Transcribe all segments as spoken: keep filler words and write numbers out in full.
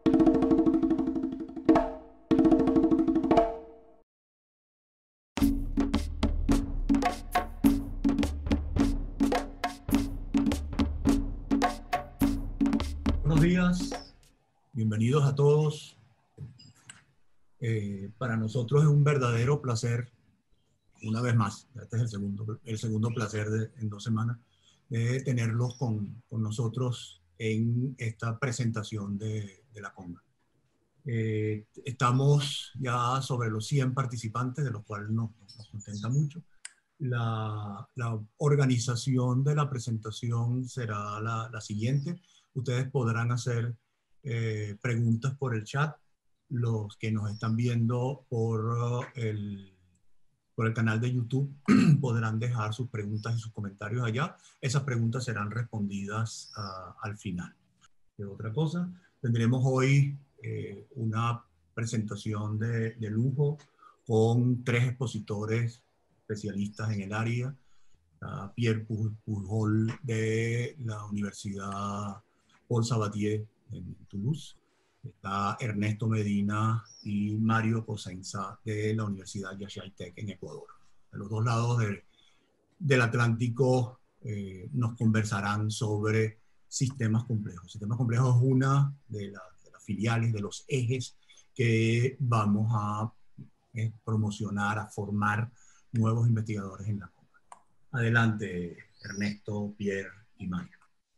Buenos días, bienvenidos a todos. Eh, para nosotros es un verdadero placer, una vez más, este es el segundo, el segundo placer de, en dos semanas, de tenerlos con, con nosotros en esta presentación de, de la Conga. Eh, estamos ya sobre los cien participantes, de los cuales nos, nos contenta mucho. La, la organización de la presentación será la, la siguiente. Ustedes podrán hacer eh, preguntas por el chat. Los que nos están viendo por, uh, el, por el canal de YouTube podrán dejar sus preguntas y sus comentarios allá. Esas preguntas serán respondidas uh, al final. ¿Qué otra cosa? Tendremos hoy eh, una presentación de, de lujo con tres expositores especialistas en el área. Uh, Pierre Pujol de la Universidad Paul Sabatier en Toulouse. Está Ernesto Medina y Mario Cosenza de la Universidad Yashai Tech en Ecuador. A los dos lados de, del Atlántico eh, nos conversarán sobre sistemas complejos. Sistemas complejos es una de, la, de las filiales, de los ejes que vamos a eh, promocionar, a formar nuevos investigadores en la Conga. Adelante, Ernesto, Pierre y Mario.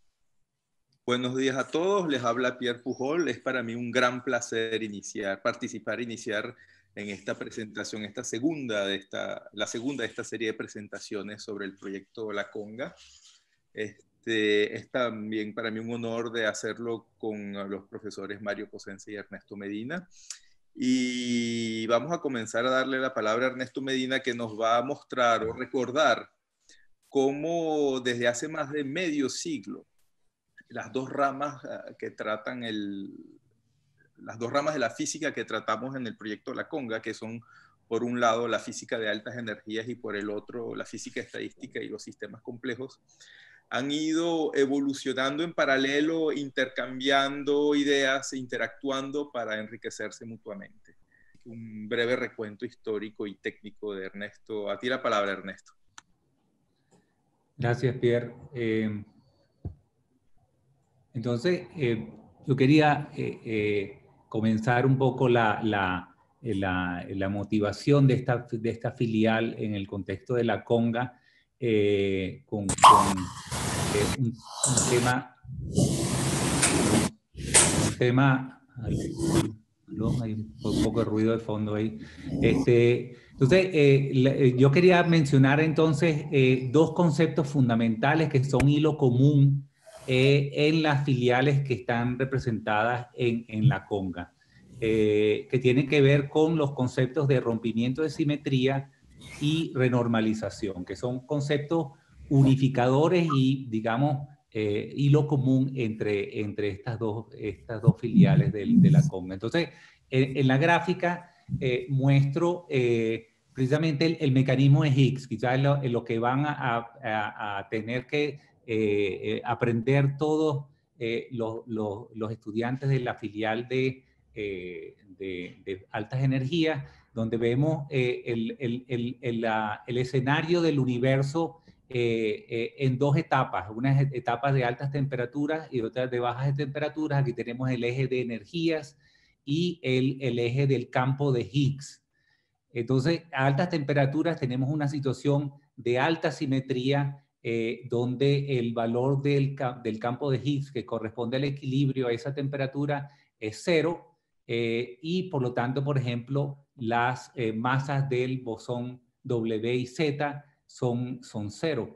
Buenos días a todos, les habla Pierre Pujol. Es para mí un gran placer iniciar, participar, iniciar en esta presentación, esta segunda de esta, la segunda de esta serie de presentaciones sobre el proyecto La Conga. Este, es también para mí un honor de hacerlo con los profesores Mario Cosenza y Ernesto Medina. Y vamos a comenzar a darle la palabra a Ernesto Medina, que nos va a mostrar o recordar cómo desde hace más de medio siglo las dos ramas que tratan el, las dos ramas de la física que tratamos en el proyecto La Conga, que son por un lado la física de altas energías y por el otro la física estadística y los sistemas complejos, han ido evolucionando en paralelo, intercambiando ideas, interactuando para enriquecerse mutuamente. Un breve recuento histórico y técnico de Ernesto. A ti la palabra, Ernesto. Gracias, Pierre. Eh, entonces, eh, yo quería eh, eh, comenzar un poco la, la, la, la motivación de esta, de esta filial en el contexto de la Conga eh, con, con eh, un, un tema, un tema, no, hay un poco de ruido de fondo ahí. Este, entonces, eh, yo quería mencionar entonces eh, dos conceptos fundamentales que son hilo común eh, en las filiales que están representadas en, en la Conga, eh, que tienen que ver con los conceptos de rompimiento de simetría y renormalización, que son conceptos unificadores y, digamos, eh, hilo común entre, entre estas, dos, estas dos filiales de, de la Conga. Entonces, en, en la gráfica eh, muestro eh, precisamente el, el mecanismo de Higgs, quizás en lo, en lo que van a, a, a tener que eh, eh, aprender todos eh, los, los, los estudiantes de la filial de, eh, de, de altas energías, donde vemos eh, el, el, el, el, la, el escenario del universo eh, eh, en dos etapas, unas etapas de altas temperaturas y otras de bajas temperaturas. Aquí tenemos el eje de energías y el, el eje del campo de Higgs. Entonces, a altas temperaturas tenemos una situación de alta simetría eh, donde el valor del, del campo de Higgs, que corresponde al equilibrio a esa temperatura, es cero eh, y por lo tanto, por ejemplo, las eh, masas del bosón W y Z son, son cero.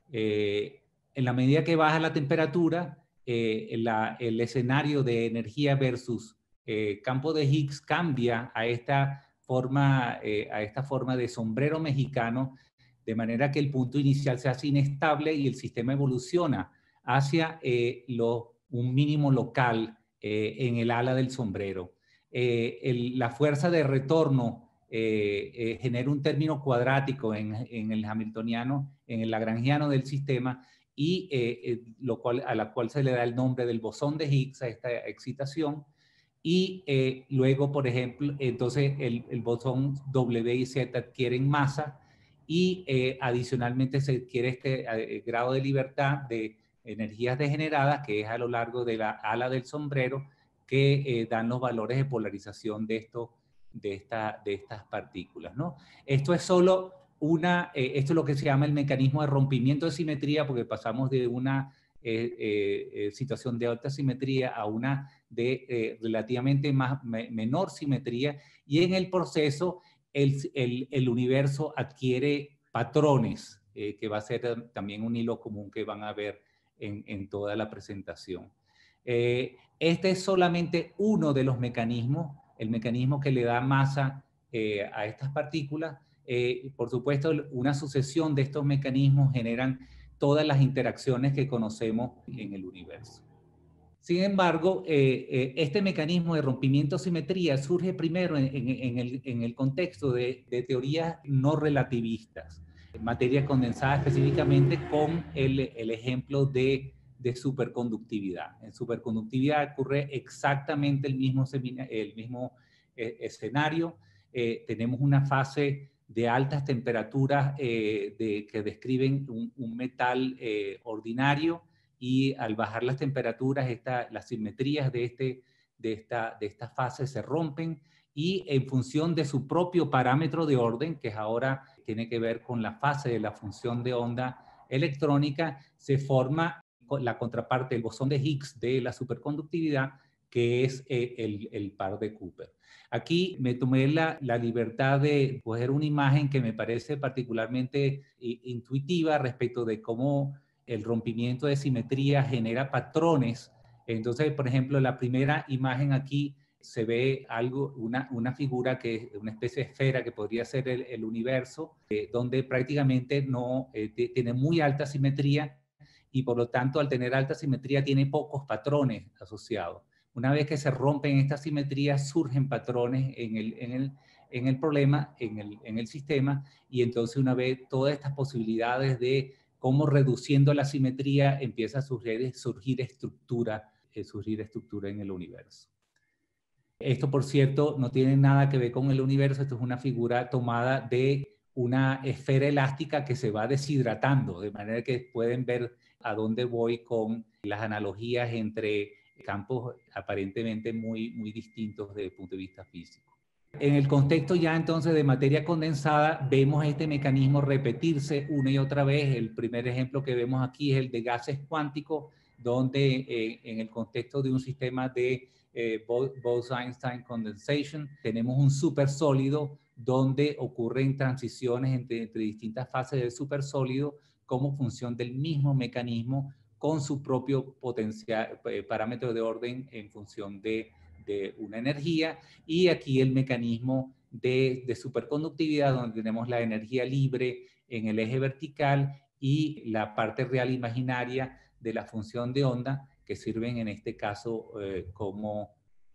Eh, en la medida que baja la temperatura, eh, la, el escenario de energía versus eh, campo de Higgs cambia a esta forma, eh, a esta forma de sombrero mexicano, de manera que el punto inicial se hace inestable y el sistema evoluciona hacia eh, lo, un mínimo local eh, en el ala del sombrero. Eh, el, la fuerza de retorno eh, eh, genera un término cuadrático en, en el hamiltoniano, en el lagrangiano del sistema, y eh, eh, lo cual, a la cual se le da el nombre del bosón de Higgs a esta excitación. y eh, luego, por ejemplo, entonces el, el bosón W y Z adquieren masa y eh, adicionalmente se adquiere este eh, grado de libertad de energías degeneradas, que es a lo largo de la ala del sombrero, que eh, dan los valores de polarización de, esto, de, esta, de estas partículas, ¿no? Esto es solo una, eh, esto es lo que se llama el mecanismo de rompimiento de simetría, porque pasamos de una eh, eh, situación de alta simetría a una de eh, relativamente más, me, menor simetría, y en el proceso el, el, el universo adquiere patrones, eh, que va a ser también un hilo común que van a ver en, en toda la presentación. Eh, este es solamente uno de los mecanismos, el mecanismo que le da masa eh, a estas partículas. Eh, por supuesto, una sucesión de estos mecanismos generan todas las interacciones que conocemos en el universo. Sin embargo, eh, eh, este mecanismo de rompimiento-simetría surge primero en, en, en, el, en el contexto de, de teorías no relativistas, en materia condensada específicamente con el, el ejemplo de, de superconductividad. En superconductividad ocurre exactamente el mismo, el mismo eh, escenario. Eh, tenemos una fase de altas temperaturas eh, de, que describen un, un metal eh, ordinario, y al bajar las temperaturas, esta, las simetrías de, este, de, esta, de esta fase se rompen, y en función de su propio parámetro de orden, que ahora tiene que ver con la fase de la función de onda electrónica, se forma la contraparte del bosón de Higgs de la superconductividad, que es eh, el, el par de Cooper. Aquí me tomé la, la libertad de coger una imagen que me parece particularmente eh, intuitiva respecto de cómo el rompimiento de simetría genera patrones. Entonces, por ejemplo, la primera imagen aquí se ve algo, una, una figura que es una especie de esfera que podría ser el, el universo, eh, donde prácticamente no eh, tiene muy alta simetría, y por lo tanto, al tener alta simetría, tiene pocos patrones asociados. Una vez que se rompen estas simetrías, surgen patrones en el, en el, en el problema, en el, en el sistema, y entonces una vez todas estas posibilidades de cómo reduciendo la simetría empieza a surgir, surgir, estructura, eh, surgir estructura en el universo. Esto, por cierto, no tiene nada que ver con el universo. Esto es una figura tomada de una esfera elástica que se va deshidratando, de manera que pueden ver a dónde voy con las analogías entre campos aparentemente muy, muy distintos desde el punto de vista físico. En el contexto ya entonces de materia condensada, vemos este mecanismo repetirse una y otra vez. El primer ejemplo que vemos aquí es el de gases cuánticos, donde eh, en el contexto de un sistema de eh, Bose-Einstein condensation, tenemos un supersólido donde ocurren transiciones entre, entre distintas fases del supersólido como función del mismo mecanismo con su propio potencial, eh, parámetro de orden en función de, de una energía, y aquí el mecanismo de, de superconductividad, donde tenemos la energía libre en el eje vertical y la parte real imaginaria de la función de onda, que sirven en este caso eh, como,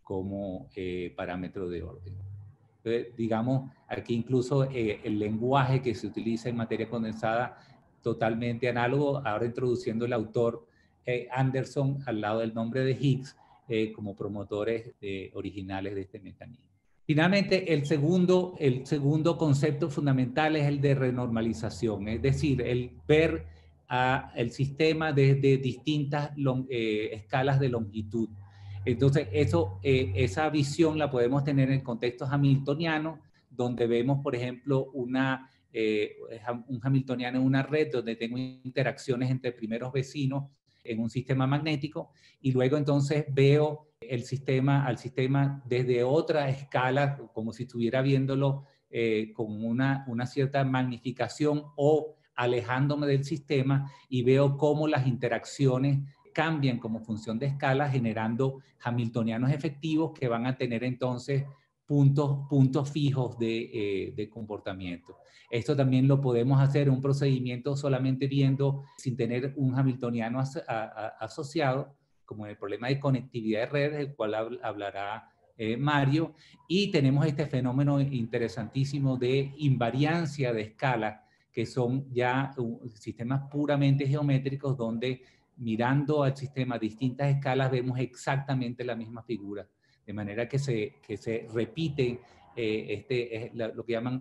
como eh, parámetro de orden. Entonces, digamos, aquí incluso eh, el lenguaje que se utiliza en materia condensada totalmente análogo, ahora introduciendo el autor eh, Anderson al lado del nombre de Higgs eh, como promotores eh, originales de este mecanismo. Finalmente, el segundo, el segundo concepto fundamental es el de renormalización, es decir, el ver a el sistema desde distintas long, eh, escalas de longitud. Entonces, eso, eh, esa visión la podemos tener en contextos hamiltonianos, donde vemos, por ejemplo, una, eh, un hamiltoniano en una red donde tengo interacciones entre primeros vecinos en un sistema magnético, y luego entonces veo el sistema, al sistema desde otra escala, como si estuviera viéndolo eh, con una, una cierta magnificación o alejándome del sistema, y veo cómo las interacciones cambian como función de escala, generando hamiltonianos efectivos que van a tener entonces puntos, puntos fijos de, eh, de comportamiento. Esto también lo podemos hacer en un procedimiento solamente viendo, sin tener un hamiltoniano as, a, a, asociado, como en el problema de conectividad de redes, del cual hablará eh, Mario, y tenemos este fenómeno interesantísimo de invariancia de escala, que son ya uh, sistemas puramente geométricos donde mirando al sistema a distintas escalas vemos exactamente la misma figura. de manera que se, que se repite eh, este, eh, la, lo que llaman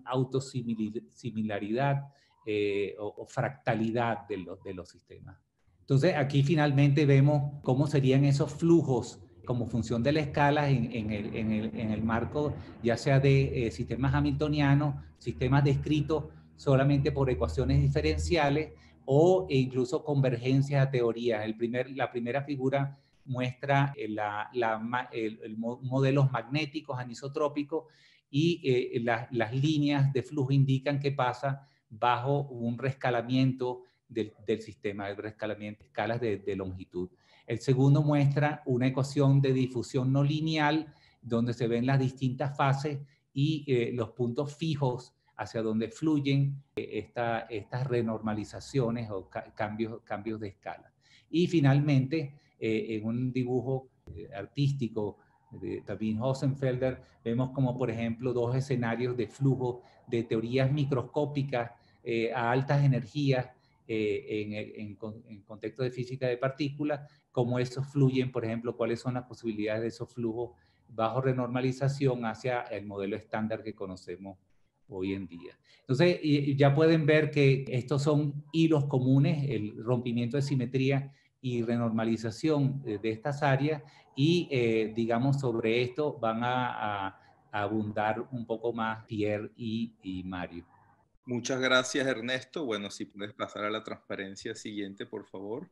autosimilaridad eh, o, o fractalidad de los, de los sistemas. Entonces, aquí finalmente vemos cómo serían esos flujos como función de la escala en, en, el, en, el, en el marco ya sea de eh, sistemas hamiltonianos, sistemas descritos solamente por ecuaciones diferenciales o e incluso convergencias a teorías. El primer, la primera figura muestra la, la, el, el modelos magnéticos anisotrópicos y eh, la, las líneas de flujo indican qué pasa bajo un rescalamiento del, del sistema, el rescalamiento, escalas de, de longitud. El segundo muestra una ecuación de difusión no lineal donde se ven las distintas fases y eh, los puntos fijos hacia donde fluyen eh, esta, estas renormalizaciones o ca cambios, cambios de escala. Y finalmente, eh, en un dibujo eh, artístico de Tabin Hossenfelder, vemos como, por ejemplo, dos escenarios de flujo de teorías microscópicas eh, a altas energías eh, en, en, en contexto de física de partículas, cómo esos fluyen, por ejemplo, cuáles son las posibilidades de esos flujos bajo renormalización hacia el modelo estándar que conocemos hoy en día. Entonces, ya pueden ver que estos son hilos comunes, el rompimiento de simetría y renormalización de estas áreas, y eh, digamos sobre esto van a, a, a abundar un poco más Pierre y, y Mario. Muchas gracias, Ernesto. Bueno, si puedes pasar a la transparencia siguiente, por favor.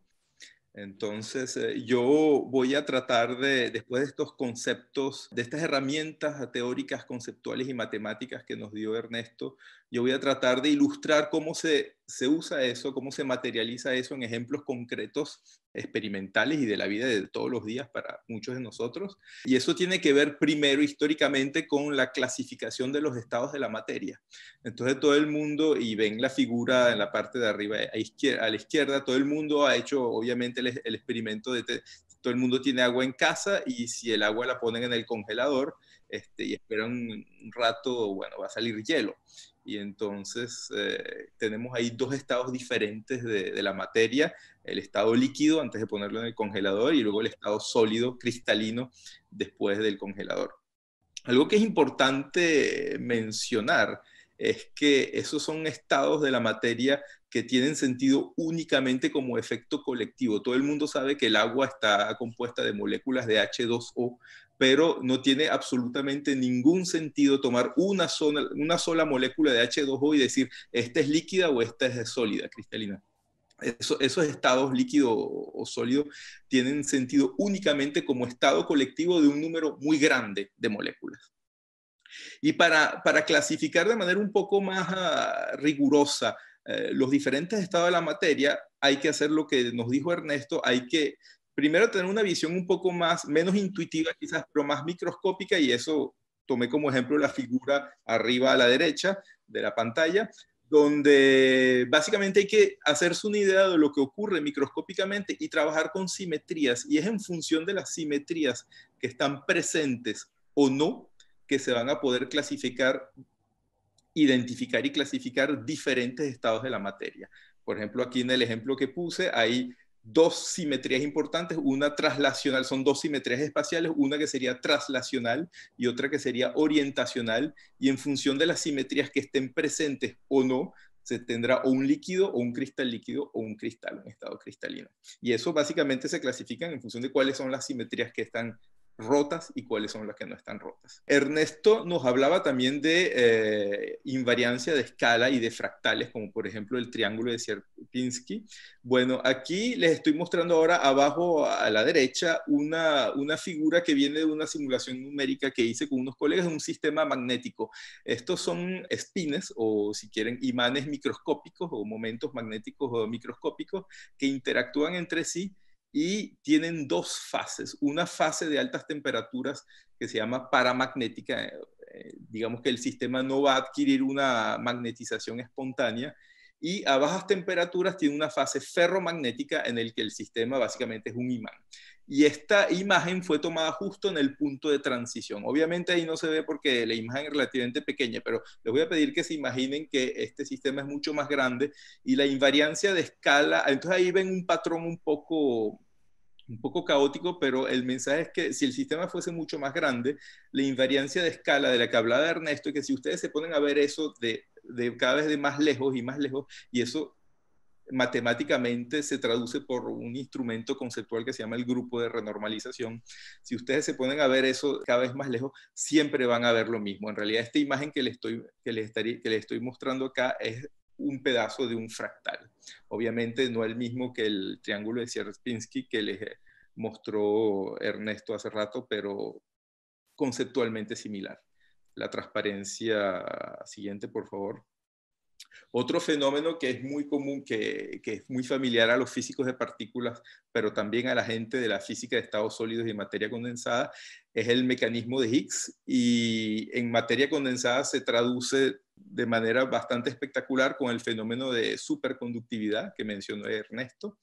Entonces, eh, yo voy a tratar de, después de estos conceptos, de estas herramientas teóricas, conceptuales y matemáticas que nos dio Ernesto, yo voy a tratar de ilustrar cómo se, se usa eso, cómo se materializa eso en ejemplos concretos, experimentales y de la vida de todos los días para muchos de nosotros. Y eso tiene que ver primero históricamente con la clasificación de los estados de la materia. Entonces todo el mundo, y ven la figura en la parte de arriba a, izquierda, a la izquierda, todo el mundo ha hecho obviamente el, el experimento de te, todo el mundo tiene agua en casa, y si el agua la ponen en el congelador este, y esperan un, un rato, bueno, va a salir hielo. Y entonces eh, tenemos ahí dos estados diferentes de, de la materia, el estado líquido antes de ponerlo en el congelador y luego el estado sólido, cristalino, después del congelador. Algo que es importante mencionar es que esos son estados de la materia que tienen sentido únicamente como efecto colectivo. Todo el mundo sabe que el agua está compuesta de moléculas de H dos O, pero no tiene absolutamente ningún sentido tomar una sola, una sola molécula de H dos O y decir, esta es líquida o esta es sólida, cristalina. Eso, esos estados líquido o sólido tienen sentido únicamente como estado colectivo de un número muy grande de moléculas. Y para, para clasificar de manera un poco más uh, rigurosa eh, los diferentes estados de la materia, hay que hacer lo que nos dijo Ernesto, hay que primero tener una visión un poco más, menos intuitiva quizás, pero más microscópica, y eso tomé como ejemplo la figura arriba a la derecha de la pantalla, donde básicamente hay que hacerse una idea de lo que ocurre microscópicamente y trabajar con simetrías, y es en función de las simetrías que están presentes o no que se van a poder clasificar, identificar y clasificar diferentes estados de la materia. Por ejemplo, aquí en el ejemplo que puse hay dos simetrías importantes, una traslacional, son dos simetrías espaciales, una que sería traslacional y otra que sería orientacional, y en función de las simetrías que estén presentes o no, se tendrá o un líquido o un cristal líquido o un cristal en estado cristalino. Y eso básicamente se clasifican en función de cuáles son las simetrías que están rotas y cuáles son las que no están rotas. Ernesto nos hablaba también de eh, invariancia de escala y de fractales, como por ejemplo el triángulo de Sierpinski. Bueno, aquí les estoy mostrando ahora abajo a la derecha una, una figura que viene de una simulación numérica que hice con unos colegas de un sistema magnético. Estos son spines, o si quieren, imanes microscópicos o momentos magnéticos o microscópicos que interactúan entre sí y tienen dos fases. Una fase de altas temperaturas que se llama paramagnética. Eh, digamos que el sistema no va a adquirir una magnetización espontánea. Y a bajas temperaturas tiene una fase ferromagnética en el que el sistema básicamente es un imán. Y esta imagen fue tomada justo en el punto de transición. Obviamente ahí no se ve porque la imagen es relativamente pequeña, pero les voy a pedir que se imaginen que este sistema es mucho más grande y la invariancia de escala, entonces ahí ven un patrón un poco un poco caótico, pero el mensaje es que si el sistema fuese mucho más grande, la invariancia de escala de la que hablaba Ernesto, es que si ustedes se ponen a ver eso de, de cada vez de más lejos y más lejos, y eso matemáticamente se traduce por un instrumento conceptual que se llama el grupo de renormalización. Si ustedes se ponen a ver eso cada vez más lejos, siempre van a ver lo mismo. En realidad, esta imagen que les estoy, que les estaría, que les estoy mostrando acá es un pedazo de un fractal. Obviamente no el mismo que el triángulo de Sierpinski que les mostró Ernesto hace rato, pero conceptualmente similar. La transparencia siguiente, por favor. Otro fenómeno que es muy común, que, que es muy familiar a los físicos de partículas, pero también a la gente de la física de estados sólidos y materia condensada, es el mecanismo de Higgs. Y en materia condensada se traduce de manera bastante espectacular con el fenómeno de superconductividad que mencionó Ernesto.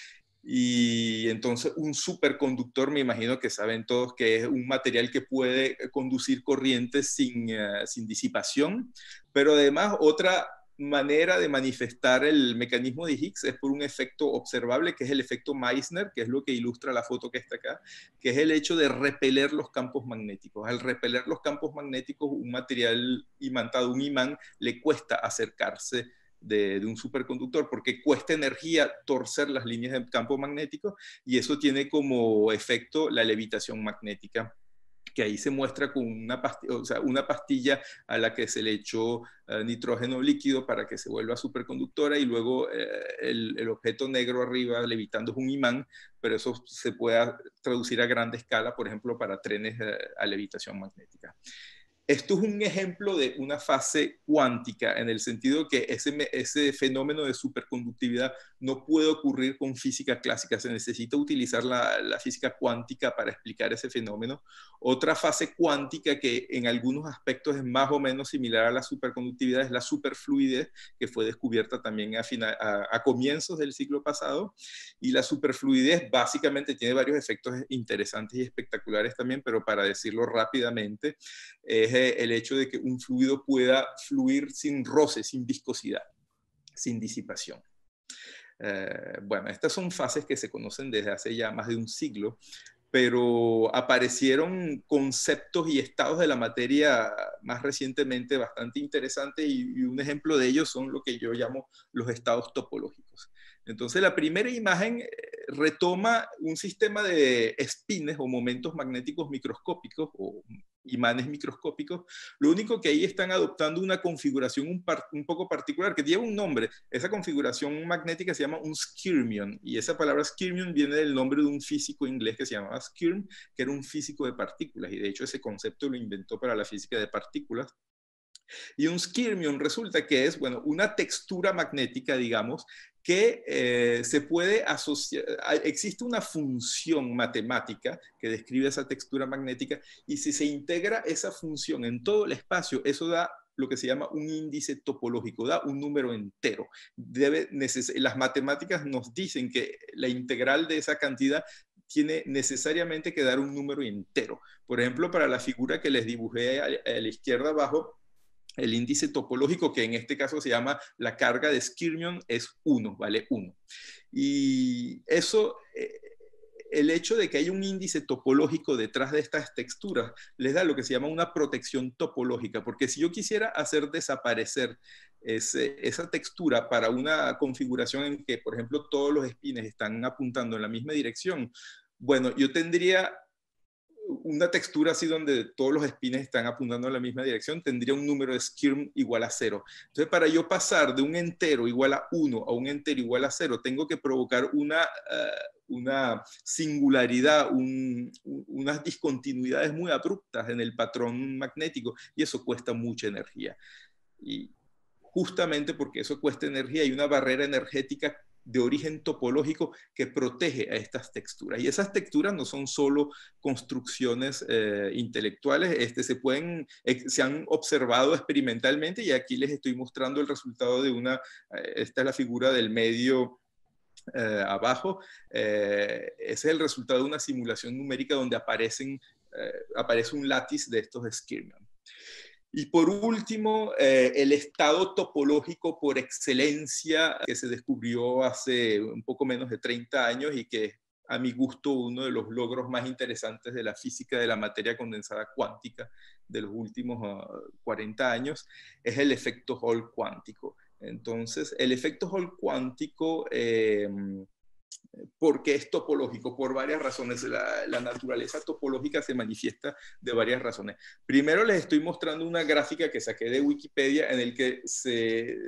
Y entonces un superconductor, me imagino que saben todos que es un material que puede conducir corrientes sin, uh, sin disipación, pero además otra manera de manifestar el mecanismo de Higgs es por un efecto observable, que es el efecto Meissner, que es lo que ilustra la foto que está acá, que es el hecho de repeler los campos magnéticos. Al repeler los campos magnéticos, un material imantado, un imán, le cuesta acercarse De, de un superconductor, porque cuesta energía torcer las líneas de campo magnético, y eso tiene como efecto la levitación magnética, que ahí se muestra con una pastilla, o sea, una pastilla a la que se le echó uh, nitrógeno líquido para que se vuelva superconductora, y luego eh, el, el objeto negro arriba levitando es un imán, pero eso se puede traducir a gran escala, por ejemplo, para trenes uh, a levitación magnética. Esto es un ejemplo de una fase cuántica, en el sentido que ese, ese fenómeno de superconductividad no puede ocurrir con física clásica, se necesita utilizar la, la física cuántica para explicar ese fenómeno. Otra fase cuántica que en algunos aspectos es más o menos similar a la superconductividad es la superfluidez, que fue descubierta también a, final, a, a comienzos del siglo pasado, y la superfluidez básicamente tiene varios efectos interesantes y espectaculares también, pero para decirlo rápidamente, es el hecho de que un fluido pueda fluir sin roce, sin viscosidad, sin disipación. Eh, bueno, estas son fases que se conocen desde hace ya más de un siglo, pero aparecieron conceptos y estados de la materia más recientemente bastante interesantes, y, y un ejemplo de ellos son lo que yo llamo los estados topológicos. Entonces, la primera imagen retoma un sistema de espines o momentos magnéticos microscópicos o imanes microscópicos. Lo único que ahí están adoptando una configuración un, par, un poco particular que lleva un nombre. Esa configuración magnética se llama un skirmion, y esa palabra skirmion viene del nombre de un físico inglés que se llamaba Skirm, que era un físico de partículas, y de hecho ese concepto lo inventó para la física de partículas. Y un skirmion resulta que es, bueno, una textura magnética, digamos, que eh, se puede asociar, existe una función matemática que describe esa textura magnética, y si se integra esa función en todo el espacio, eso da lo que se llama un índice topológico, da un número entero. Debe las matemáticas nos dicen que la integral de esa cantidad tiene necesariamente que dar un número entero. Por ejemplo, para la figura que les dibujé a, a la izquierda abajo, el índice topológico, que en este caso se llama la carga de Skirmion, es uno, vale uno. Y eso, eh, el hecho de que hay un índice topológico detrás de estas texturas, les da lo que se llama una protección topológica, porque si yo quisiera hacer desaparecer ese, esa textura para una configuración en que, por ejemplo, todos los espines están apuntando en la misma dirección, bueno, yo tendría una textura así donde todos los espines están apuntando en la misma dirección, tendría un número de Skirm igual a cero. Entonces, para yo pasar de un entero igual a uno a un entero igual a cero, tengo que provocar una, uh, una singularidad, un, unas discontinuidades muy abruptas en el patrón magnético, y eso cuesta mucha energía. Y justamente porque eso cuesta energía, hay una barrera energética de origen topológico que protege a estas texturas. Y esas texturas no son solo construcciones eh, intelectuales, este, se, pueden, eh, se han observado experimentalmente, y aquí les estoy mostrando el resultado de una, eh, esta es la figura del medio eh, abajo, eh, ese es el resultado de una simulación numérica donde aparecen, eh, aparece un látiz de estos Skirmion. Y por último, eh, el estado topológico por excelencia que se descubrió hace un poco menos de treinta años y que a mi gusto, uno de los logros más interesantes de la física de la materia condensada cuántica de los últimos uh, cuarenta años, es el efecto Hall cuántico. Entonces, el efecto Hall cuántico, eh, ¿por qué es topológico? Por varias razones. La, la naturaleza topológica se manifiesta de varias razones. Primero les estoy mostrando una gráfica que saqué de Wikipedia en el que se,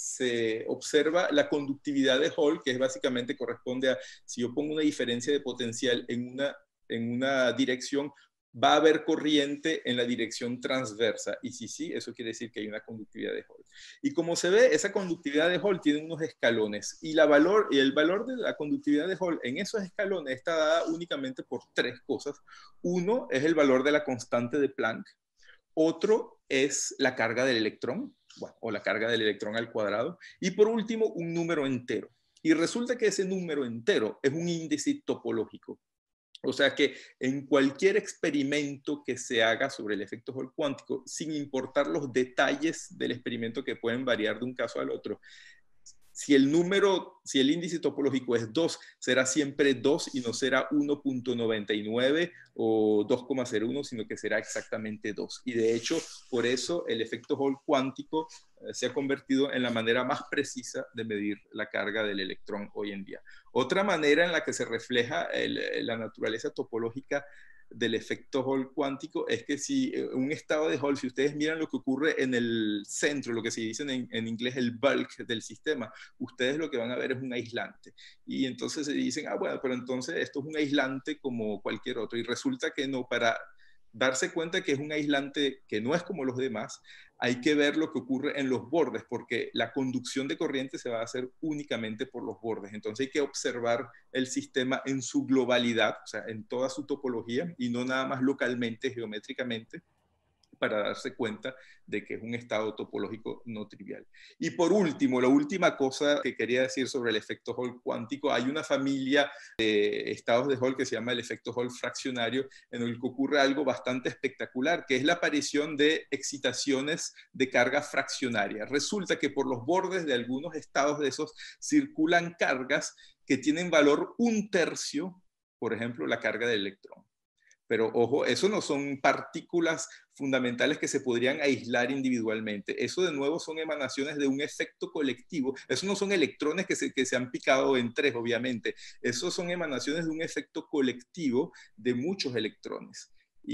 se observa la conductividad de Hall, que es básicamente corresponde a si yo pongo una diferencia de potencial en una, en una dirección, va a haber corriente en la dirección transversa. Y si sí, eso quiere decir que hay una conductividad de Hall. Y como se ve, esa conductividad de Hall tiene unos escalones. Y, la valor, y el valor de la conductividad de Hall en esos escalones está dada únicamente por tres cosas. Uno es el valor de la constante de Planck. Otro es la carga del electrón, bueno, o la carga del electrón al cuadrado. Y por último, un número entero. Y resulta que ese número entero es un índice topológico. O sea que en cualquier experimento que se haga sobre el efecto Hall cuántico, sin importar los detalles del experimento que pueden variar de un caso al otro, si el número, si el índice topológico es dos, será siempre dos y no será uno punto noventa y nueve o dos coma cero uno, sino que será exactamente dos. Y de hecho, por eso el efecto Hall cuántico eh, se ha convertido en la manera más precisa de medir la carga del electrón hoy en día. Otra manera en la que se refleja el, la naturaleza topológica del efecto Hall cuántico es que si un estado de Hall, si ustedes miran lo que ocurre en el centro, lo que se dice en, en inglés el bulk del sistema, ustedes lo que van a ver es un aislante. Y entonces se dicen, ah, bueno, pero entonces esto es un aislante como cualquier otro. Y resulta que no, para darse cuenta que es un aislante que no es como los demás, hay que ver lo que ocurre en los bordes, porque la conducción de corriente se va a hacer únicamente por los bordes. Entonces hay que observar el sistema en su globalidad, o sea, en toda su topología, y no nada más localmente, geométricamente, para darse cuenta de que es un estado topológico no trivial. Y por último, la última cosa que quería decir sobre el efecto Hall cuántico, hay una familia de estados de Hall que se llama el efecto Hall fraccionario, en el que ocurre algo bastante espectacular, que es la aparición de excitaciones de carga fraccionaria. Resulta que por los bordes de algunos estados de esos circulan cargas que tienen valor un tercio, por ejemplo, la carga del electrón. Pero ojo, eso no son partículas fundamentales que se podrían aislar individualmente. Eso de nuevo son emanaciones de un efecto colectivo. Eso no son electrones que se, que se han picado en tres, obviamente. Eso son emanaciones de un efecto colectivo de muchos electrones.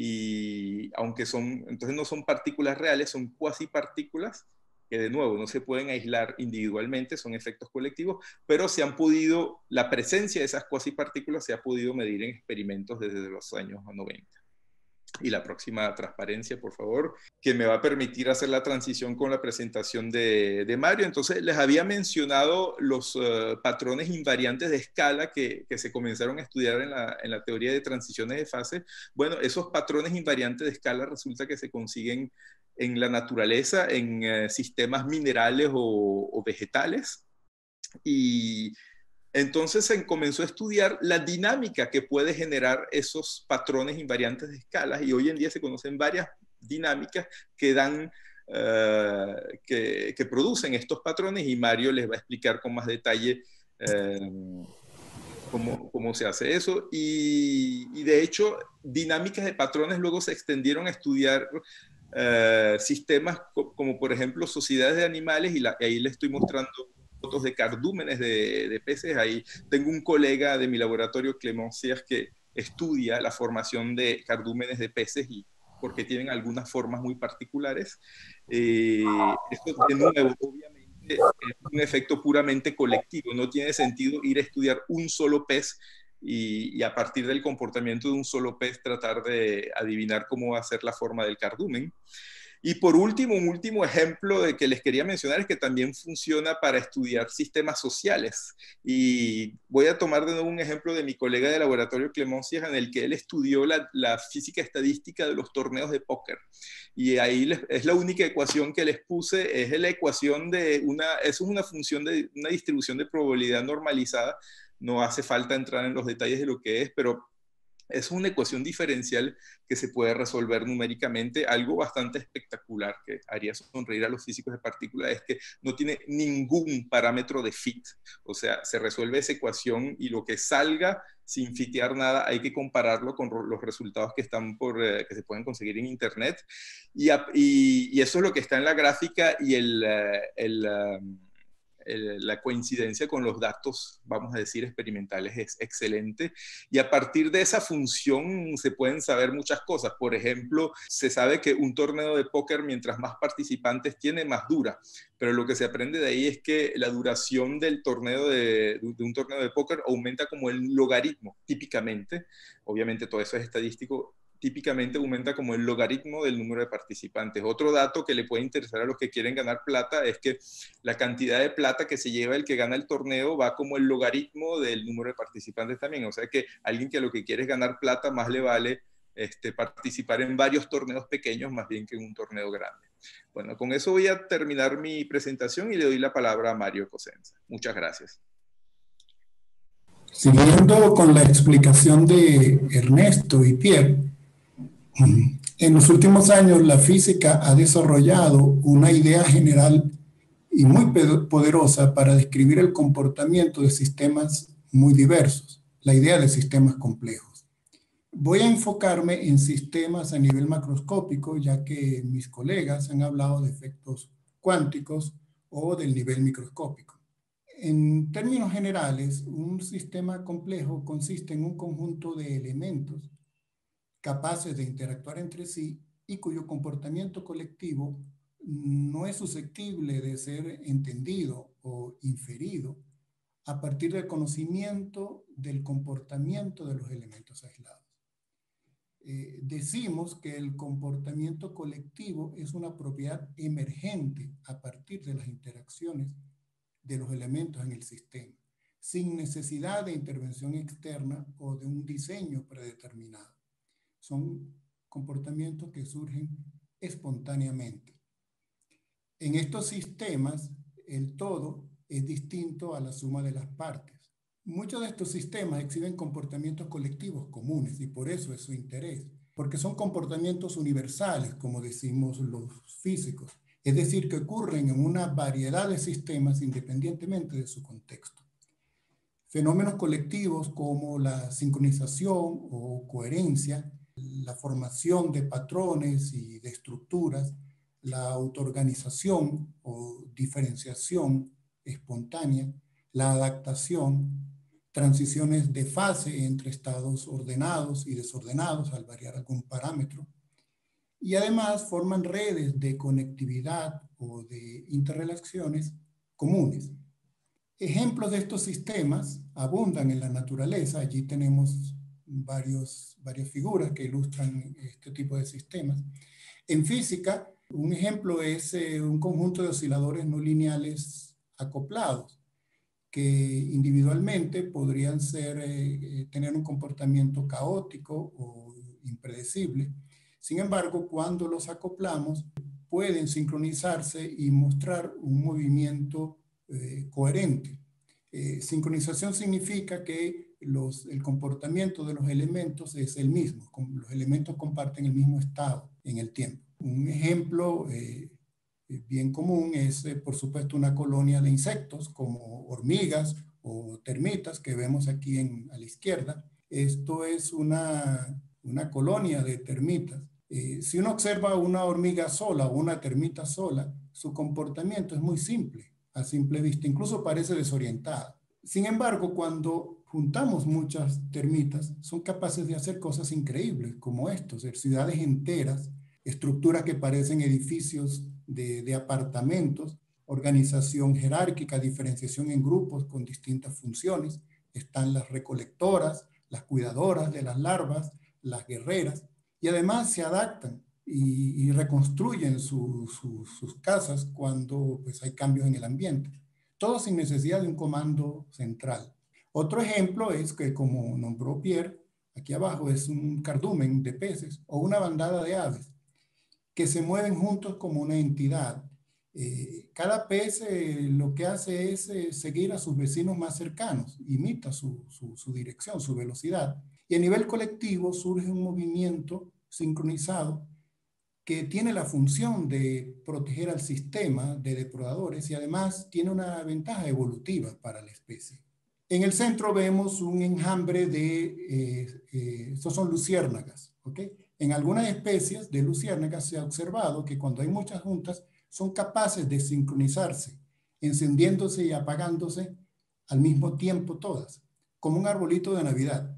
Y aunque son, entonces no son partículas reales, son cuasipartículas que de nuevo no se pueden aislar individualmente, son efectos colectivos, pero se han podido, la presencia de esas cuasipartículas se ha podido medir en experimentos desde los años noventa. Y la próxima transparencia, por favor, que me va a permitir hacer la transición con la presentación de, de Mario. Entonces, les había mencionado los uh, patrones invariantes de escala que, que se comenzaron a estudiar en la, en la teoría de transiciones de fase. Bueno, esos patrones invariantes de escala resulta que se consiguen en la naturaleza, en uh, sistemas minerales o, o vegetales. Y entonces se comenzó a estudiar la dinámica que puede generar esos patrones invariantes de escalas, y hoy en día se conocen varias dinámicas que dan, uh, que, que producen estos patrones, y Mario les va a explicar con más detalle uh, cómo, cómo se hace eso. Y, y de hecho, dinámicas de patrones luego se extendieron a estudiar uh, sistemas co como por ejemplo sociedades de animales, y, la, y ahí les estoy mostrando fotos de cardúmenes de, de peces. Ahí tengo un colega de mi laboratorio, Clément Siers, que estudia la formación de cardúmenes de peces y porque tienen algunas formas muy particulares. Eh, esto de nuevo, obviamente, es un efecto puramente colectivo. No tiene sentido ir a estudiar un solo pez y, y a partir del comportamiento de un solo pez tratar de adivinar cómo va a ser la forma del cardumen. Y por último, un último ejemplo de que les quería mencionar es que también funciona para estudiar sistemas sociales. Y voy a tomar de nuevo un ejemplo de mi colega de laboratorio, Clément Siers, en el que él estudió la, la física estadística de los torneos de póker. Y ahí les, es la única ecuación que les puse, es la ecuación de una, eso es una función de una distribución de probabilidad normalizada. No hace falta entrar en los detalles de lo que es, pero Es una ecuación diferencial que se puede resolver numéricamente. Algo bastante espectacular que haría sonreír a los físicos de partículas es que no tiene ningún parámetro de fit. O sea, se resuelve esa ecuación y lo que salga sin fitear nada hay que compararlo con los resultados que, están por, eh, que se pueden conseguir en internet. Y, y, y eso es lo que está en la gráfica y el... el um, la coincidencia con los datos, vamos a decir, experimentales es excelente. Y a partir de esa función se pueden saber muchas cosas. Por ejemplo, se sabe que un torneo de póker, mientras más participantes tiene, más dura. Pero lo que se aprende de ahí es que la duración del torneo de, de un torneo de póker aumenta como el logaritmo, típicamente. Obviamente todo eso es estadístico. Típicamente aumenta como el logaritmo del número de participantes. Otro dato que le puede interesar a los que quieren ganar plata es que la cantidad de plata que se lleva el que gana el torneo va como el logaritmo del número de participantes también. O sea que alguien que lo que quiere es ganar plata, más le vale este, participar en varios torneos pequeños más bien que en un torneo grande. Bueno, con eso voy a terminar mi presentación y le doy la palabra a Mario Cosenza. Muchas gracias. Siguiendo con la explicación de Ernesto y Pierre, en los últimos años la física ha desarrollado una idea general y muy poderosa para describir el comportamiento de sistemas muy diversos, la idea de sistemas complejos. Voy a enfocarme en sistemas a nivel macroscópico, ya que mis colegas han hablado de efectos cuánticos o del nivel microscópico. En términos generales, un sistema complejo consiste en un conjunto de elementos capaces de interactuar entre sí y cuyo comportamiento colectivo no es susceptible de ser entendido o inferido a partir del conocimiento del comportamiento de los elementos aislados. Eh, decimos que el comportamiento colectivo es una propiedad emergente a partir de las interacciones de los elementos en el sistema, sin necesidad de intervención externa o de un diseño predeterminado. Son comportamientos que surgen espontáneamente. En estos sistemas, el todo es distinto a la suma de las partes. Muchos de estos sistemas exhiben comportamientos colectivos comunes y por eso es su interés, porque son comportamientos universales, como decimos los físicos, es decir, que ocurren en una variedad de sistemas independientemente de su contexto. Fenómenos colectivos como la sincronización o coherencia, la formación de patrones y de estructuras, la autoorganización o diferenciación espontánea, la adaptación, transiciones de fase entre estados ordenados y desordenados al variar algún parámetro, y además forman redes de conectividad o de interrelaciones comunes. Ejemplos de estos sistemas abundan en la naturaleza. Allí tenemos varios, varias figuras que ilustran este tipo de sistemas. En física, un ejemplo es eh, un conjunto de osciladores no lineales acoplados, que individualmente podrían ser, eh, tener un comportamiento caótico o impredecible. Sin embargo, cuando los acoplamos, pueden sincronizarse y mostrar un movimiento eh, coherente. Eh, sincronización significa que los, el comportamiento de los elementos es el mismo. Los elementos comparten el mismo estado en el tiempo. Un ejemplo eh, bien común es, eh, por supuesto, una colonia de insectos como hormigas o termitas que vemos aquí en, a la izquierda. Esto es una, una colonia de termitas. Eh, si uno observa una hormiga sola o una termita sola, su comportamiento es muy simple, a simple vista, incluso parece desorientada. Sin embargo, cuando juntamos muchas termitas, son capaces de hacer cosas increíbles como estos, ciudades enteras, estructuras que parecen edificios de, de apartamentos, organización jerárquica, diferenciación en grupos con distintas funciones. Están las recolectoras, las cuidadoras de las larvas, las guerreras, y además se adaptan y, y reconstruyen su, su, sus casas cuando pues, hay cambios en el ambiente. Todo sin necesidad de un comando central. Otro ejemplo es que, como nombró Pierre, aquí abajo es un cardumen de peces o una bandada de aves que se mueven juntos como una entidad. Eh, cada pez eh, lo que hace es eh, seguir a sus vecinos más cercanos, imita su, su, su dirección, su velocidad, Y a nivel colectivo surge un movimiento sincronizado que tiene la función de proteger al sistema de depredadores y además tiene una ventaja evolutiva para la especie. En el centro vemos un enjambre de, eh, eh, estos son luciérnagas, ¿ok? En algunas especies de luciérnagas se ha observado que cuando hay muchas juntas son capaces de sincronizarse, encendiéndose y apagándose al mismo tiempo todas, como un arbolito de Navidad.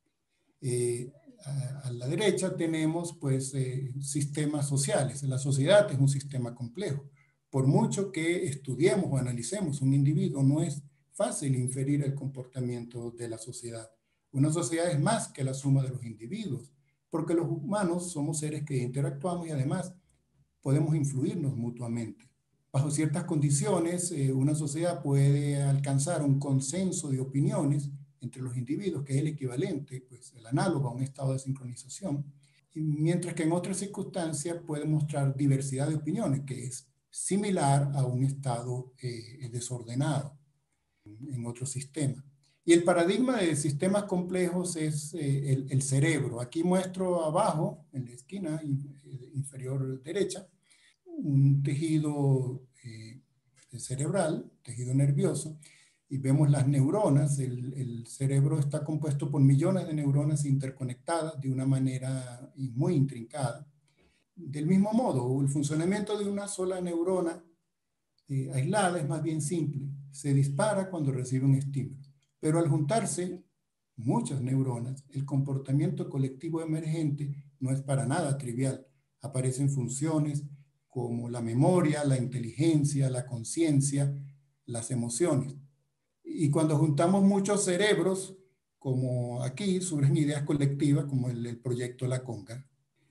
Eh, a, a la derecha tenemos pues eh, sistemas sociales. La sociedad es un sistema complejo. Por mucho que estudiemos o analicemos un individuo, no es fácil inferir el comportamiento de la sociedad. Una sociedad es más que la suma de los individuos, porque los humanos somos seres que interactuamos y además podemos influirnos mutuamente. Bajo ciertas condiciones, eh, una sociedad puede alcanzar un consenso de opiniones entre los individuos, que es el equivalente, pues el análogo a un estado de sincronización, y mientras que en otras circunstancias puede mostrar diversidad de opiniones, que es similar a un estado eh, desordenado en otro sistema. Y el paradigma de sistemas complejos es eh, el, el cerebro. Aquí muestro abajo, en la esquina inferior derecha, un tejido eh, cerebral, tejido nervioso, y vemos las neuronas. El, el cerebro está compuesto por millones de neuronas interconectadas de una manera muy intrincada. Del mismo modo, el funcionamiento de una sola neurona eh, aislada es más bien simple. Se dispara cuando recibe un estímulo. Pero al juntarse muchas neuronas, el comportamiento colectivo emergente no es para nada trivial. Aparecen funciones como la memoria, la inteligencia, la conciencia, las emociones. Y cuando juntamos muchos cerebros, como aquí, surgen ideas colectivas como el, el proyecto La Conga.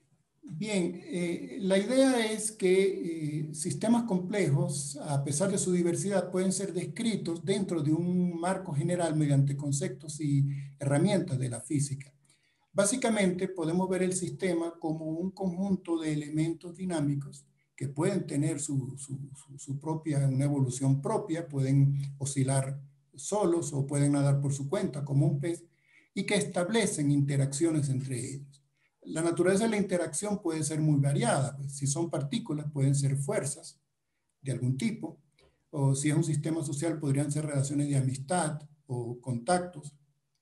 Bien, eh, la idea es que eh, sistemas complejos, a pesar de su diversidad, pueden ser descritos dentro de un marco general mediante conceptos y herramientas de la física. Básicamente, podemos ver el sistema como un conjunto de elementos dinámicos que pueden tener su, su, su, su propia, una evolución propia, pueden oscilar solos o pueden nadar por su cuenta como un pez, y que establecen interacciones entre ellos. La naturaleza de la interacción puede ser muy variada. Pues, si son partículas, pueden ser fuerzas de algún tipo, o si es un sistema social, podrían ser relaciones de amistad o contactos,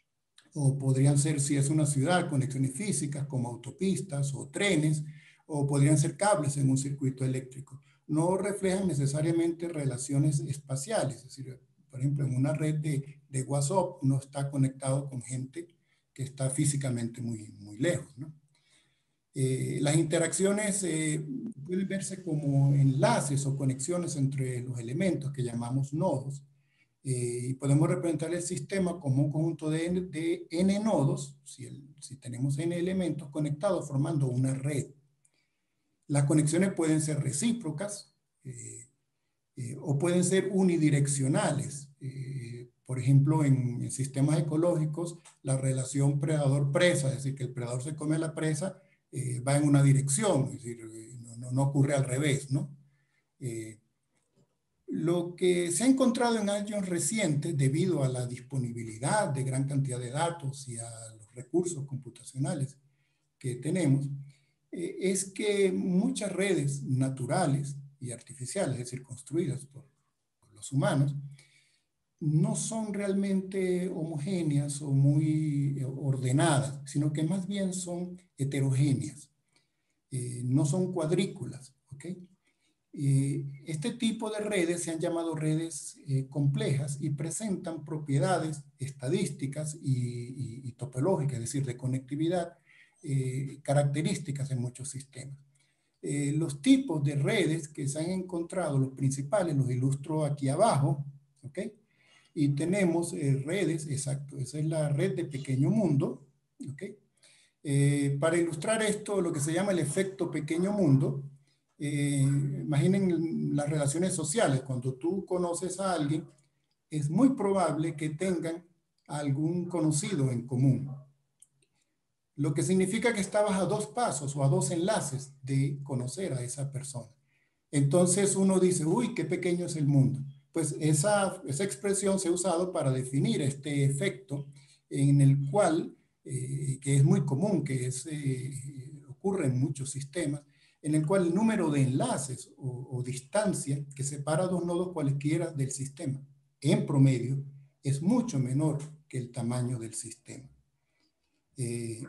o podrían ser, si es una ciudad, conexiones físicas como autopistas o trenes, o podrían ser cables en un circuito eléctrico. No reflejan necesariamente relaciones espaciales, es decir, por ejemplo, en una red de, de WhatsApp uno está conectado con gente que está físicamente muy, muy lejos, ¿no? Eh, las interacciones eh, pueden verse como enlaces o conexiones entre los elementos que llamamos nodos, eh, y podemos representar el sistema como un conjunto de, n, de n nodos, si, el, si tenemos n elementos conectados formando una red. Las conexiones pueden ser recíprocas eh, eh, o pueden ser unidireccionales. Eh, por ejemplo, en, en sistemas ecológicos, la relación predador-presa, es decir, que el predador se come a la presa, Eh, va en una dirección, es decir, no, no, no ocurre al revés, ¿no? Eh, lo que se ha encontrado en años recientes, debido a la disponibilidad de gran cantidad de datos y a los recursos computacionales que tenemos, eh, es que muchas redes naturales y artificiales, es decir, construidas por, por los humanos, no son realmente homogéneas o muy ordenadas, sino que más bien son heterogéneas, eh, no son cuadrículas, ¿ok? Eh, este tipo de redes se han llamado redes eh, complejas y presentan propiedades estadísticas y, y, y topológicas, es decir, de conectividad, eh, características en muchos sistemas. Eh, los tipos de redes que se han encontrado, los principales, los ilustro aquí abajo, ¿ok? Y tenemos eh, redes, exacto, esa es la red de pequeño mundo, ¿ok? Eh, para ilustrar esto, lo que se llama el efecto pequeño mundo, eh, imaginen las relaciones sociales. Cuando tú conoces a alguien, es muy probable que tengan algún conocido en común, lo que significa que estabas a dos pasos o a dos enlaces de conocer a esa persona. Entonces uno dice, uy, qué pequeño es el mundo. Pues esa, esa expresión se ha usado para definir este efecto en el cual eh, que es muy común, que es, eh, ocurre en muchos sistemas, en el cual el número de enlaces o, o distancia que separa dos nodos cualesquiera del sistema, en promedio, es mucho menor que el tamaño del sistema. Eh,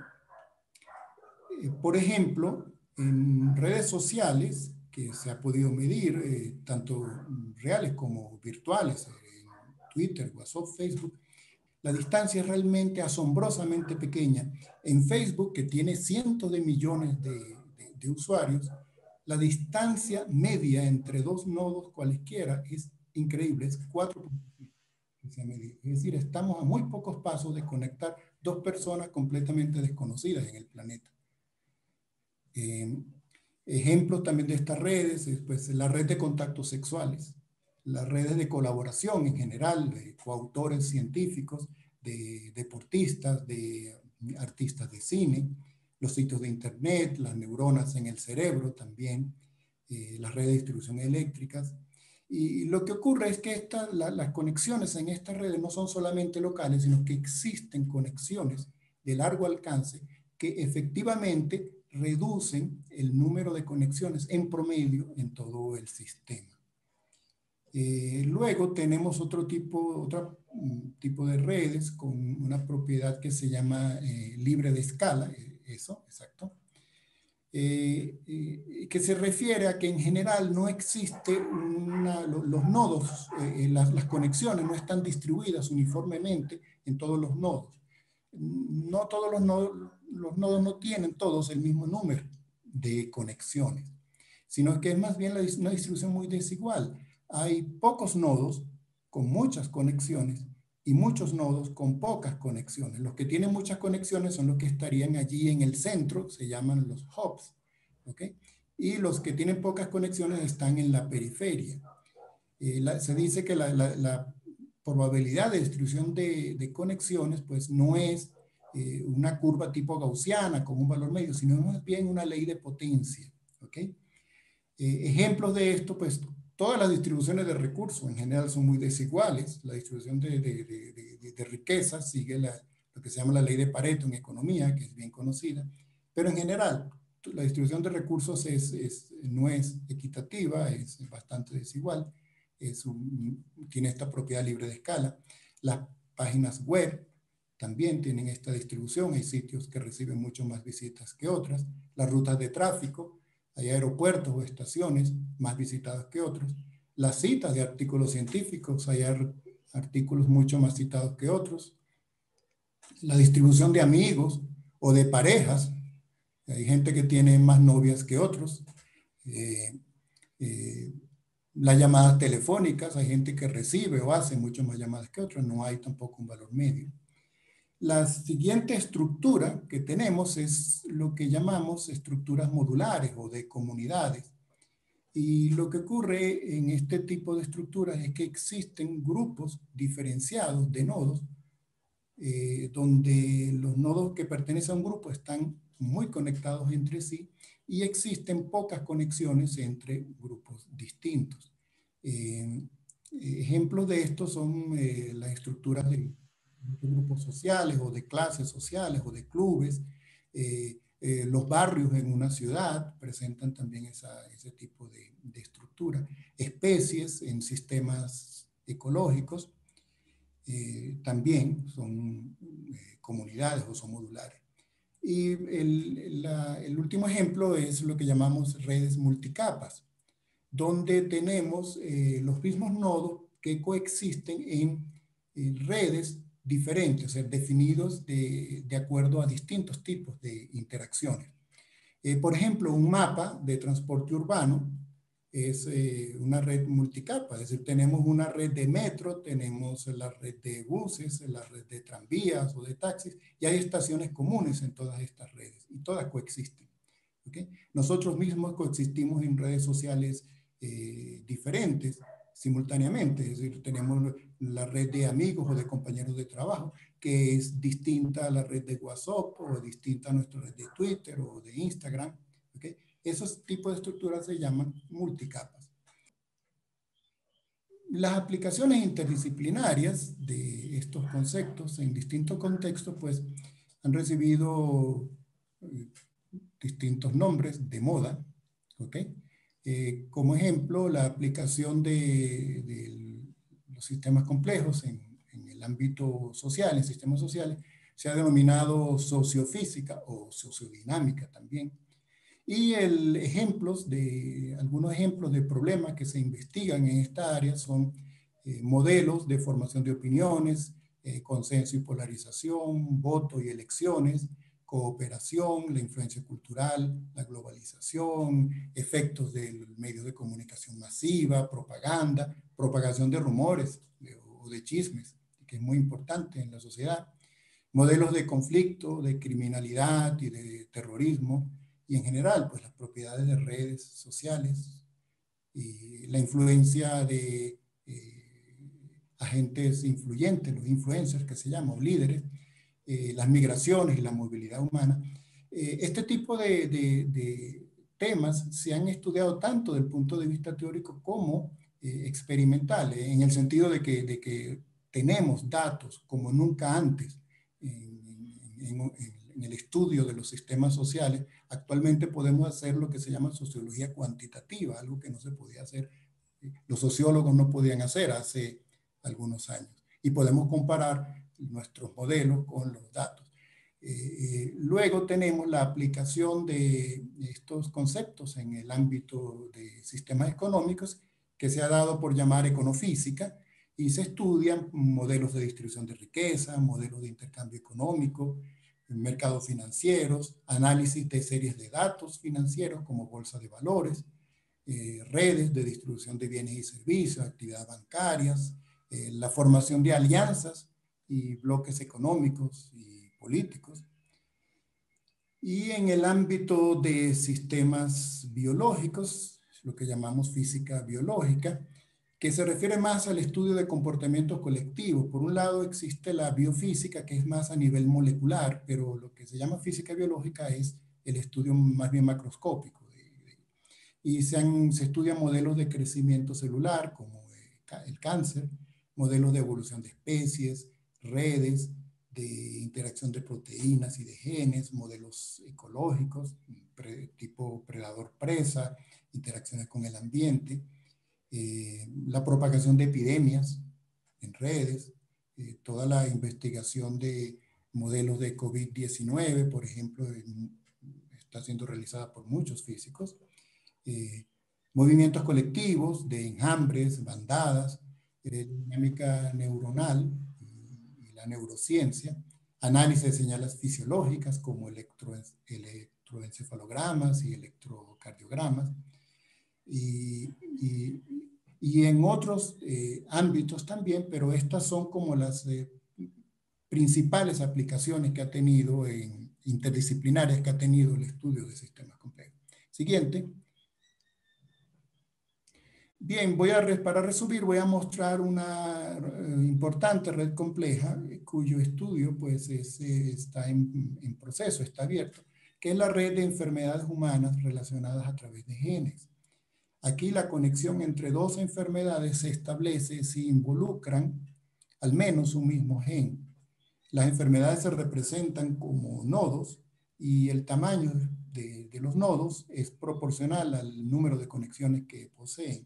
eh, por ejemplo, en redes sociales, que se ha podido medir, eh, tanto reales como virtuales, eh, Twitter, WhatsApp, Facebook, la distancia es realmente asombrosamente pequeña. En Facebook, que tiene cientos de millones de, de, de usuarios, la distancia media entre dos nodos cualesquiera es increíble, es cuatro punto cinco. Es decir, estamos a muy pocos pasos de conectar dos personas completamente desconocidas en el planeta. Eh, ejemplos también de estas redes, es pues la red de contactos sexuales, las redes de colaboración en general, de coautores científicos, de deportistas, de artistas de cine, los sitios de internet, las neuronas en el cerebro también, eh, las redes de distribución eléctricas. Y lo que ocurre es que esta, la, las conexiones en estas redes no son solamente locales, sino que existen conexiones de largo alcance que efectivamente reducen el número de conexiones en promedio en todo el sistema. Eh, luego tenemos otro tipo, otro tipo de redes con una propiedad que se llama eh, libre de escala, eh, eso, exacto, eh, eh, que se refiere a que en general no existe una, los, los nodos, eh, las, las conexiones no están distribuidas uniformemente en todos los nodos. No todos los nodos, los nodos no tienen todos el mismo número de conexiones, sino que es más bien la, una distribución muy desigual. Hay pocos nodos con muchas conexiones y muchos nodos con pocas conexiones. Los que tienen muchas conexiones son los que estarían allí en el centro, se llaman los hubs, ¿ok? Y los que tienen pocas conexiones están en la periferia. Eh, la, se dice que la, la, la probabilidad de distribución de, de conexiones pues no es eh, una curva tipo gaussiana con un valor medio, sino más bien una ley de potencia, ¿ok? Eh, ejemplos de esto, pues todas las distribuciones de recursos en general son muy desiguales. La distribución de, de, de, de, de riqueza sigue la, lo que se llama la ley de Pareto en economía, que es bien conocida, pero en general la distribución de recursos es, es, no es equitativa, es bastante desigual. Es un, tiene esta propiedad libre de escala. Las páginas web también tienen esta distribución. Hay sitios que reciben mucho más visitas que otras. Las rutas de tráfico, hay aeropuertos o estaciones más visitadas que otros. Las citas de artículos científicos, hay artículos mucho más citados que otros. La distribución de amigos o de parejas, hay gente que tiene más novias que otros. Eh, eh, Las llamadas telefónicas, hay gente que recibe o hace mucho más llamadas que otras, no hay tampoco un valor medio. La siguiente estructura que tenemos es lo que llamamos estructuras modulares o de comunidades. Y lo que ocurre en este tipo de estructuras es que existen grupos diferenciados de nodos, eh, donde los nodos que pertenecen a un grupo están muy conectados entre sí y existen pocas conexiones entre grupos distintos. Eh, ejemplos de esto son eh, las estructuras de, de grupos sociales o de clases sociales o de clubes. Eh, eh, los barrios en una ciudad presentan también esa, ese tipo de, de estructura. Especies en sistemas ecológicos eh, también son eh, comunidades o son modulares. Y el, la, el último ejemplo es lo que llamamos redes multicapas, donde tenemos eh, los mismos nodos que coexisten en, en redes diferentes, o sea, definidos de, de acuerdo a distintos tipos de interacciones. Eh, por ejemplo, un mapa de transporte urbano es eh, una red multicapa, es decir, tenemos una red de metro, tenemos la red de buses, la red de tranvías o de taxis, y hay estaciones comunes en todas estas redes, y todas coexisten. ¿Okay? Nosotros mismos coexistimos en redes sociales eh, diferentes simultáneamente, es decir, tenemos la red de amigos o de compañeros de trabajo, que es distinta a la red de WhatsApp o distinta a nuestra red de Twitter o de Instagram. ¿Okay? Esos tipos de estructuras se llaman multicapas. Las aplicaciones interdisciplinarias de estos conceptos en distintos contextos, pues, han recibido eh, distintos nombres de moda, ¿ok? Eh, como ejemplo, la aplicación de, de los sistemas complejos en, en el ámbito social, en sistemas sociales, se ha denominado sociofísica o sociodinámica también. Y el, ejemplos de, algunos ejemplos de problemas que se investigan en esta área son eh, modelos de formación de opiniones, eh, consenso y polarización, voto y elecciones, cooperación, la influencia cultural, la globalización, efectos de medios de comunicación masiva, propaganda, propagación de rumores de, o de chismes, que es muy importante en la sociedad, modelos de conflicto, de criminalidad y de terrorismo, y en general, pues las propiedades de redes sociales y la influencia de eh, agentes influyentes, los influencers que se llaman, o líderes, eh, las migraciones y la movilidad humana. Eh, este tipo de, de, de temas se han estudiado tanto desde el punto de vista teórico como eh, experimental, eh, en el sentido de que, de que tenemos datos como nunca antes en, en, en, en el estudio de los sistemas sociales. Actualmente podemos hacer lo que se llama sociología cuantitativa, algo que no se podía hacer, los sociólogos no podían hacer hace algunos años. Y podemos comparar nuestros modelos con los datos. Eh, luego tenemos la aplicación de estos conceptos en el ámbito de sistemas económicos, que se ha dado por llamar econofísica, y se estudian modelos de distribución de riqueza, modelos de intercambio económico, mercados financieros, análisis de series de datos financieros como bolsa de valores, eh, redes de distribución de bienes y servicios, actividades bancarias, eh, la formación de alianzas y bloques económicos y políticos. Y en el ámbito de sistemas biológicos, lo que llamamos física biológica, que se refiere más al estudio de comportamientos colectivos. Por un lado existe la biofísica, que es más a nivel molecular, pero lo que se llama física biológica es el estudio más bien macroscópico. De, de, y se, han, se estudian modelos de crecimiento celular, como el cáncer, modelos de evolución de especies, redes de interacción de proteínas y de genes, modelos ecológicos, pre, tipo predador-presa, interacciones con el ambiente, Eh, la propagación de epidemias en redes, eh, toda la investigación de modelos de COVID diecinueve, por ejemplo, en, está siendo realizada por muchos físicos, eh, movimientos colectivos de enjambres, bandadas, eh, dinámica neuronal y, y la neurociencia, análisis de señales fisiológicas como electro, electroencefalogramas y electrocardiogramas, y, y, y en otros eh, ámbitos también, pero estas son como las eh, principales aplicaciones que ha tenido, en, interdisciplinarias que ha tenido el estudio de sistemas complejos. Siguiente. Bien, voy a, para resumir, voy a mostrar una uh, importante red compleja, eh, cuyo estudio pues es, eh, está en, en proceso, está abierto, que es la red de enfermedades humanas relacionadas a través de genes. Aquí la conexión entre dos enfermedades se establece si involucran al menos un mismo gen. Las enfermedades se representan como nodos y el tamaño de, de los nodos es proporcional al número de conexiones que poseen.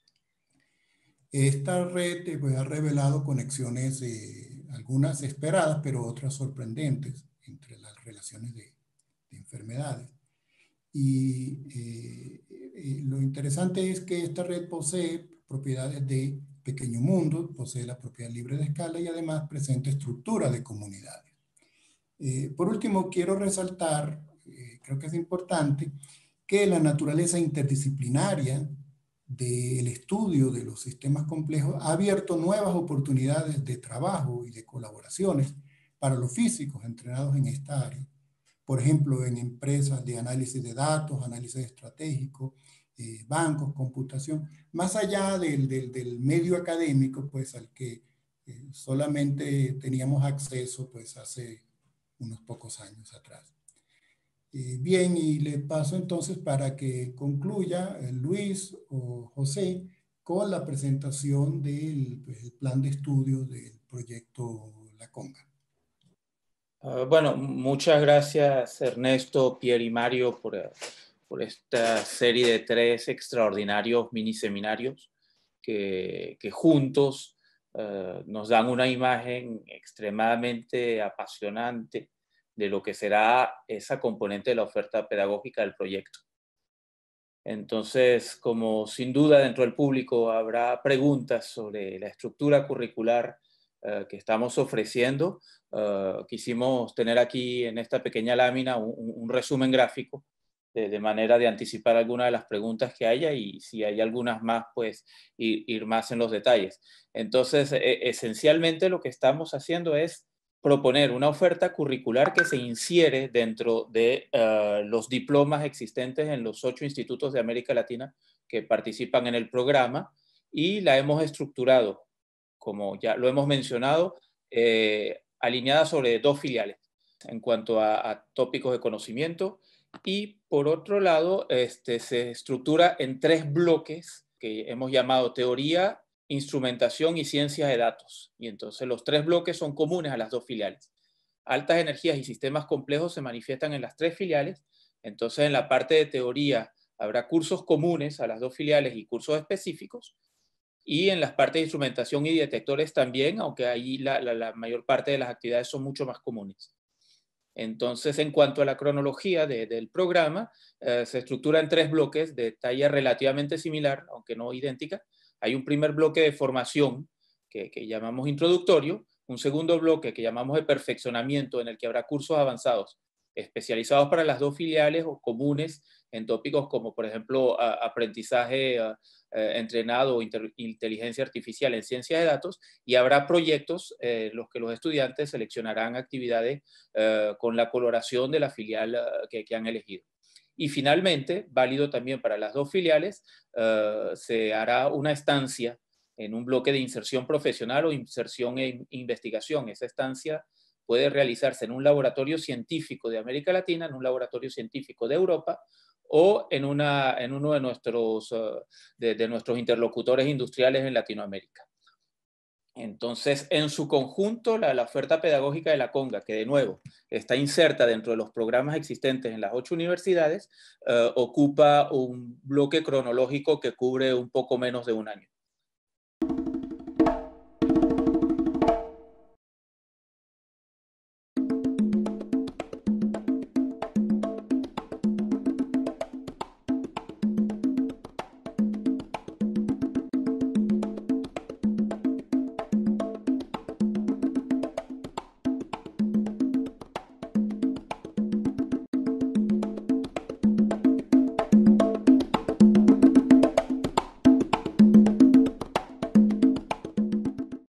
Esta red pues, ha revelado conexiones, eh, algunas esperadas, pero otras sorprendentes entre las relaciones de, de enfermedades. Y eh, eh, lo interesante es que esta red posee propiedades de pequeño mundo, posee la propiedad libre de escala y además presenta estructura de comunidades. Eh, por último, quiero resaltar, eh, creo que es importante, que la naturaleza interdisciplinaria del estudio de los sistemas complejos ha abierto nuevas oportunidades de trabajo y de colaboraciones para los físicos entrenados en esta área. Por ejemplo, en empresas de análisis de datos, análisis estratégico, eh, bancos, computación, más allá del, del, del medio académico, pues al que eh, solamente teníamos acceso pues hace unos pocos años atrás. Eh, bien, y le paso entonces para que concluya eh, Luis o José con la presentación del pues, el plan de estudio del proyecto La Conga. Uh, bueno, muchas gracias Ernesto, Pierre y Mario por, por esta serie de tres extraordinarios mini seminarios que, que juntos uh, nos dan una imagen extremadamente apasionante de lo que será esa componente de la oferta pedagógica del proyecto. Entonces, como sin duda dentro del público habrá preguntas sobre la estructura curricular uh, que estamos ofreciendo, uh, quisimos tener aquí en esta pequeña lámina un, un resumen gráfico de, de manera de anticipar algunas de las preguntas que haya y si hay algunas más, pues ir, ir más en los detalles. Entonces, e esencialmente lo que estamos haciendo es proponer una oferta curricular que se infiere dentro de uh, los diplomas existentes en los ocho institutos de América Latina que participan en el programa y la hemos estructurado, como ya lo hemos mencionado, eh, alineada sobre dos filiales en cuanto a, a tópicos de conocimiento y por otro lado este, se estructura en tres bloques que hemos llamado teoría, instrumentación y ciencias de datos. Y entonces los tres bloques son comunes a las dos filiales. Altas energías y sistemas complejos se manifiestan en las tres filiales. Entonces en la parte de teoría habrá cursos comunes a las dos filiales y cursos específicos. Y en las partes de instrumentación y detectores también, aunque ahí la, la, la mayor parte de las actividades son mucho más comunes. Entonces, en cuanto a la cronología de, del programa, eh, se estructura en tres bloques de talla relativamente similar, aunque no idéntica. Hay un primer bloque de formación que, que llamamos introductorio, un segundo bloque que llamamos de perfeccionamiento en el que habrá cursos avanzados especializados para las dos filiales o comunes en tópicos como por ejemplo a, aprendizaje a, a, entrenado o inter, inteligencia artificial en ciencia de datos y habrá proyectos eh, los que los estudiantes seleccionarán actividades eh, con la coloración de la filial eh, que, que han elegido. Y finalmente, válido también para las dos filiales, uh, se hará una estancia en un bloque de inserción profesional o inserción e investigación. Esa estancia puede realizarse en un laboratorio científico de América Latina, en un laboratorio científico de Europa o en, una, en uno de nuestros, uh, de, de nuestros interlocutores industriales en Latinoamérica. Entonces, en su conjunto, la, la oferta pedagógica de la CONGA, que de nuevo está inserta dentro de los programas existentes en las ocho universidades, uh, ocupa un bloque cronológico que cubre un poco menos de un año.